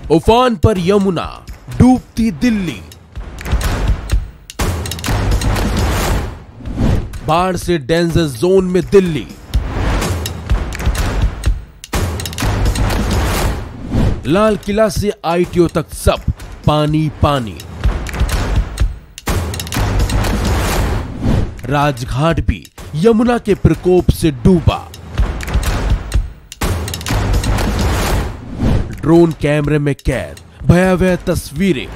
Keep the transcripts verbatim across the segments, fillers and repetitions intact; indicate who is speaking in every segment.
Speaker 1: उफान पर यमुना, डूबती दिल्ली। बाढ़ से डेंजर जोन में दिल्ली। लाल किला से आईटीओ तक सब पानी पानी। राजघाट भी यमुना के प्रकोप से डूबा। ड्रोन कैमरे में कैद भयावह तस्वीरें।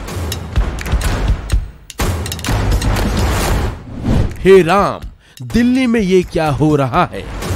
Speaker 1: हे राम, दिल्ली में ये क्या हो रहा है।